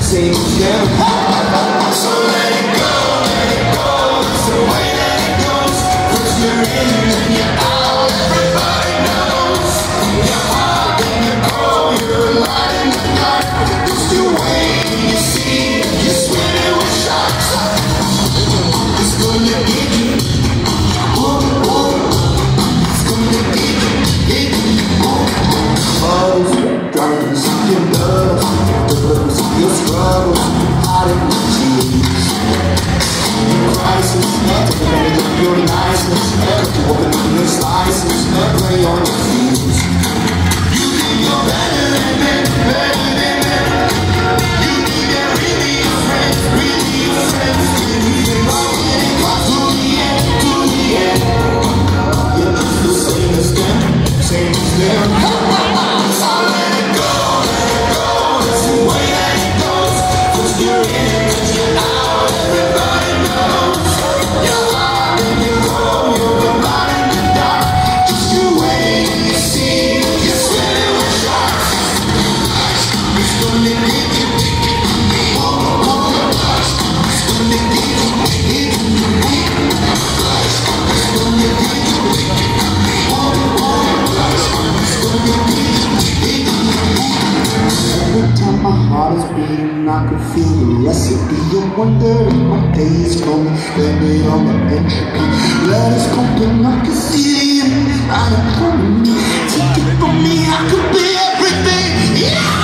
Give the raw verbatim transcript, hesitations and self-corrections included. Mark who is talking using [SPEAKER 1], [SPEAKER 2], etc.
[SPEAKER 1] same as them. So let it go, let it go. It's the way that it goes. First you're in and you're out. Everybody knows. You're hot and you're cold. You're a light in the dark. Just you wait and you see. You're swimming with sharks. It's gonna get you. Whoa, whoa. It's gonna get you, get you. Whoa, whoa. Bottles, drugs, your loves, drugs, your struggles, hiding your tears. Your crisis, nothing of your niceness. Open up your slices, play on your fears. You think you're better than men, better than men. You think they're really your friends, really your friends. Anything wrong, getting caught to the end, to the end. You're just the same as them, same as them. So let it go, let it go. That's the way that it goes. First you're in and you're out. Everybody knows. You're hot and you're cold. You're a light in the dark. Just you wait and you see. You're swimming with sharks. It's gonna get you. Whoa, whoa. It's gonna get you. It's gonna get you. It's gonna get you. Whoa, whoa. It's gonna get you. Every time my heart is beating, I can feel the recipe. You wonder if my day is coming, blame it on the entropy. Let us open up the city and I am coming. Take it from me, I could be everything. Yeah!